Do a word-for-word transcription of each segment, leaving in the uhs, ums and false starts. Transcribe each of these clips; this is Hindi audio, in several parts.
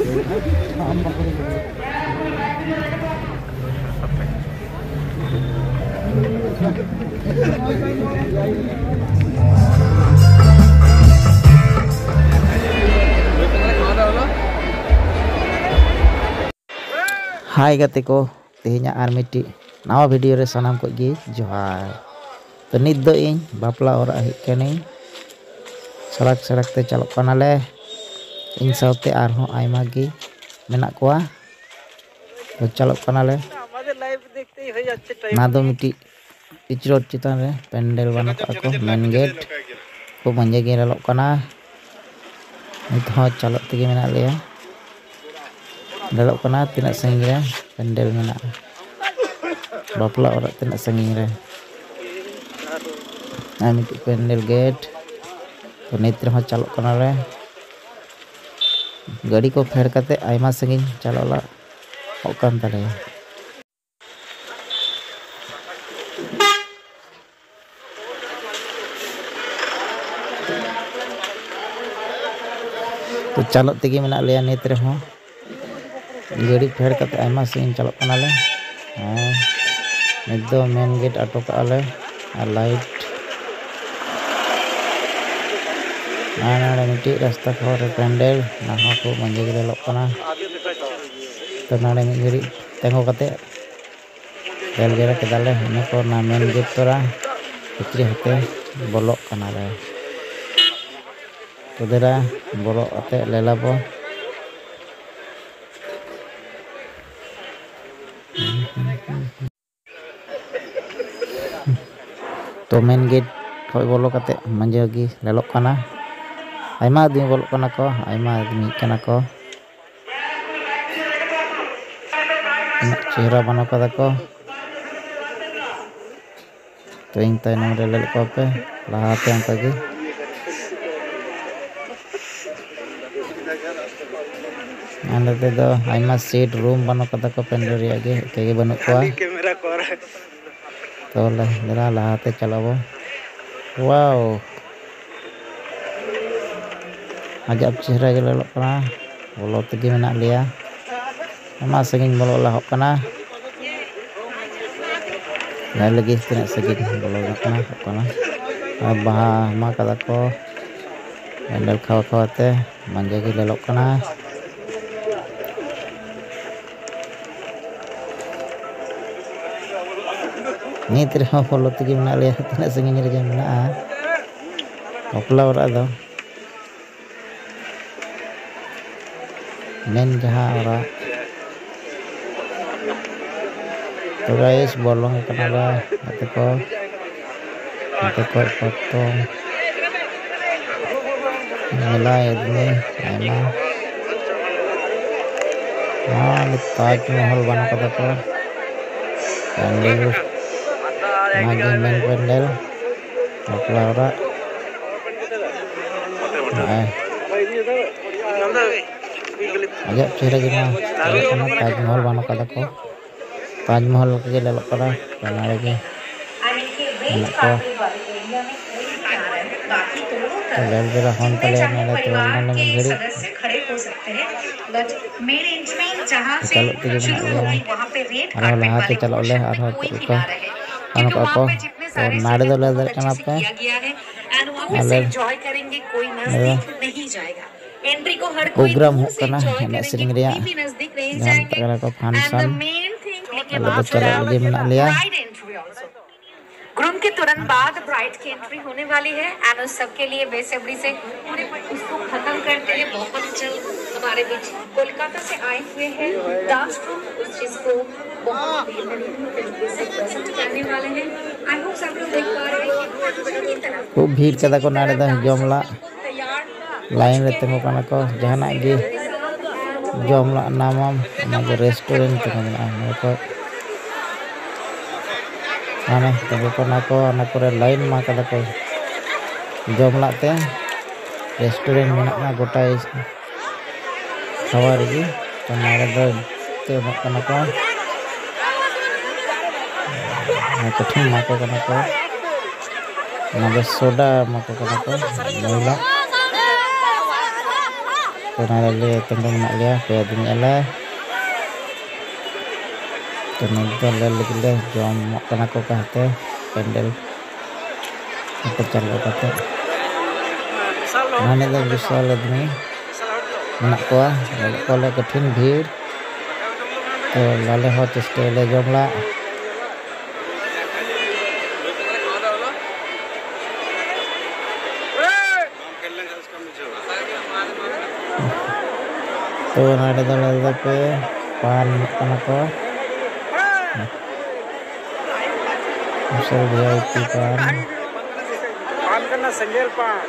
Hai gate ko, tehnya ar miti nawa video re sanam ko gi johar. To nit do ing bapla ora hej kani. Sarak-sarak te calok kanale. Ing saute arhon aima gi menak koa. To calok kanale. Na do miti पिचरोड चितान रे पेंडल बना को मेन गेट को मंजे गे ललक कना नित हो चलत तगे मेना लिया ललक कना तिना संगी रे पेंडल मेना बापला और तिना संगी रे आमी पेंडल गेट तो नित रे हो चलक कना रे गाड़ी को फेर कते आयमा संगी चलला ओकान तले तो चलत तगे मेना लिया नित रे हो गाड़ी फेर कते आयमा संगी चलक कना ले हां नित दो मेन गेट अटो का ले आ लाइट नाना मिट्टी रास्ता को पेंडल ना हो को मंजे गे ललक कना तो नाड़े में घड़ी तेंगो कते रेल गेरा के दाले इन को ना मेन गेट तोरा पिछरी हते बोलो कना रे तो देरा बोलो अते लेला बो तो मेन गेट खोय बोलो कते मंजे गी लेलो कना आयमा आदमी बोलो कना को आयमा आदमी कना को चेहरा बना कदा को तो इन तायनम रे लेलो को पे लाहाते अंका गी आंदे ते दो आयमा सीट रूम बना कदा को पेंडल रिया गे केगे बनु को कैमरा को तो ले जरा लाहाते चलाबो वाओ अजब चेहरा गे लेलो कना बोलो तगे मेना लिया मा सगिन बोलो लाहक कना लाय लगी तना सगिन बोलो कना कना बाहा मा कदा को पेंडल खावा खावाते मंजे गे लेलो कना नित रे हो बोलो तगे मेना लिया तना सगिन रे मेना बापला ओरा दो मेन जहां ओरा तो guys bolong kenapa atau ko atau ko potong mulai ini emang ah Taj Mahal bana kata ko pandel maju main pandel Laura eh aja ciri gimana karena Taj Mahal bana kata ko Taj Mahal के ललक करा बना लगे को तो लेल जरा होन तले मेरे तो मैंने में घड़ी खड़े हो सकते हैं बट मेन इंजमेंट जहां से शुरू होगी वहां पे रेट और लहा के चलो ले और को अन को को तो नाड़े दो ले कना पे एंड वहां से एंजॉय करेंगे कोई नजदीक नहीं जाएगा एंट्री को हर कोई प्रोग्राम हो कना ने सिंग रिया नजदीक रह जाएंगे को फंक्शन तो चलो लगे मेना लिया ग्रूम के तुरंत बाद ब्राइड की एंट्री होने वाली है एंड उस सबके लिए बेसब्री से पूरे उसको खत्म करते हैं बहुत जल्द हमारे बीच कोलकाता से आए हुए हैं डांस ग्रुप उस चीज को बहुत बेहतरीन तरीके से प्रेजेंट करने वाले हैं आई होप सब लोग देख पा रहे हैं खूब भीड़ कदा को नारे दा जमला लाइन रे तंगो कना को जहाना गे जमला नामम ना रेस्टोरेंट तंगो को माने तंगो कना को ना करे लाइन मा कदा को जमला ते रेस्टोरेंट मेना ना गोटा खावा रगी तो नारे दो ते कना को ना कठिन मा को कना को ना बे सोडा मा को कना को महिला तो तो नाले tunggu nak lihat pe dini ala to nito lel gile jom kana ko kahte pendel itu chalo kate nane da bisal admi menak ko kole कठिन भीड़ तो लाले हो चेष्टे ले जमला तो नाडे दल पे पान kana ko misal V I P pan पान करना संगेल पान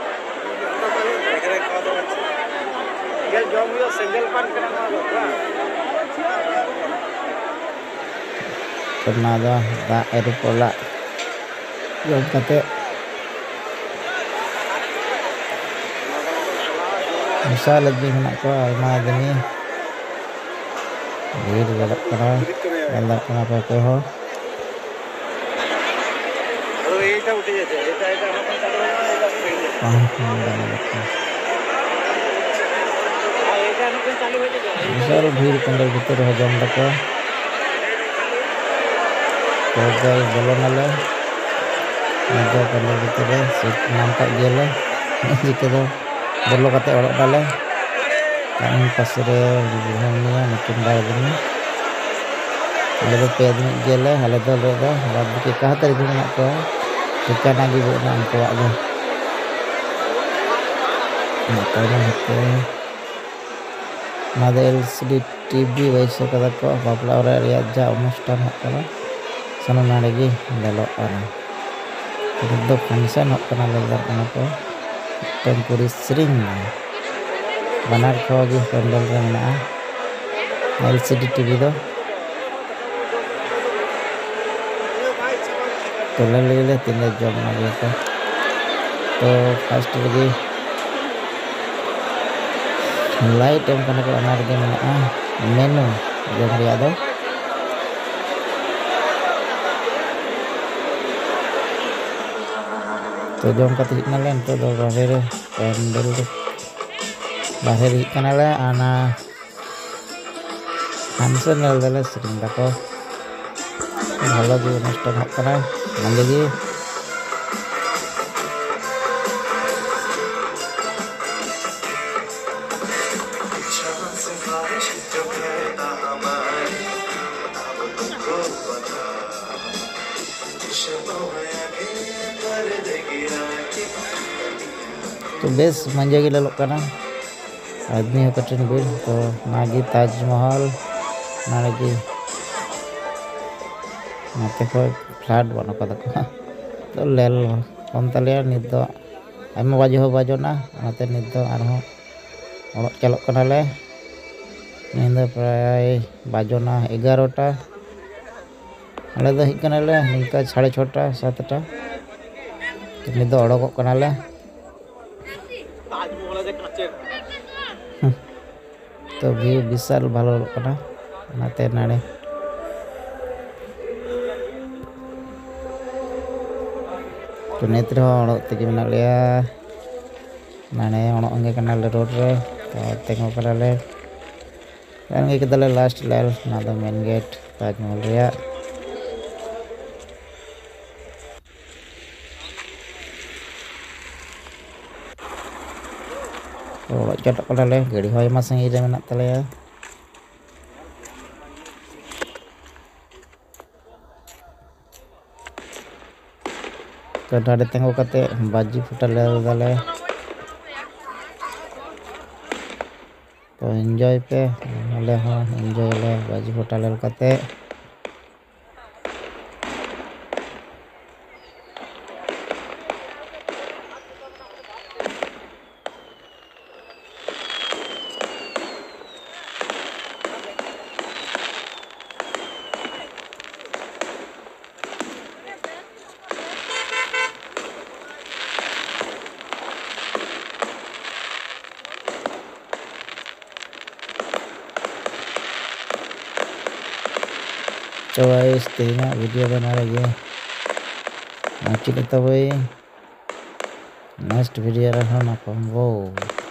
ये जो मुझे संगेल पान करना होगा karena ada tak eru pola jom kate misal lebih nak ko alma dini भीड़ लग करा लग करा पे पे हो और एटा उठे जाते एटा एटा अपन चालू पान बना लगता हां एटा अपन चालू हो जाए misal भीड़ पंडल भीतर हो जम तक तो गल बोलो नाले ada पंडल भीतर seat nampak gele jika do बोलो kate orok dale kan pasre buhannya mungkin bar ini ada do pe dini gele hale do do bad ke ka tari dini nak ko bukan lagi bu nak ko aja makanya itu nada L C D T V वैसे kada ko bapla ora riya ja onustan hok kana sana nalegi belok ana itu function hok kana lebar kana ko tempuri sering banar ko gi pendel re mena L C D T V do to lele tinda jom lagi ko to first lagi light yang kana ko anar ge mena menu jom dia do तो जम कते हिकनाले तो दो बाहर रे पेंडल बाहर हिकनाले आना फंक्शन नलदले स्क्रीन दाको भालो जो अनुष्ठान हक कना नंदेगी तो बेस मंजे गे ललोक कना आदमी हो कठिन भीड़ तो नागी ताजमहल नागी नाते को फ्लैट बनो कदा को तो लेल कोन तले नित दो आइमा बाजो हो बाजोना नाते नित दो आरो ओड़क चलोक कना ले निंदा प्राय बाजोना ग्यारह टा आले दो हिक कना ले निका साढ़े छह टा सात टा तो नित दो ओड़क कना ले तो भी विशाल भालो कना नाते नाड़े तो नेत्र ओड़क तेगे मेना लिया नाने ओड़क अंगे कना ले रोड रे तो तेंगो कना ले अंगे कदले लास्ट लेल ना दो मेन गेट ताजमहल रिया ओड़क चटक कना ले गाड़ी होय मा संगी रे मेना तलेया तो नाड़े तेंगो कते बाजी फुटा ले दाले तो एंजॉय पे ले हो एंजॉय ले बाजी फुटा ले कते तो guys tengok video benar lagi macam itu boy next video lah nak wow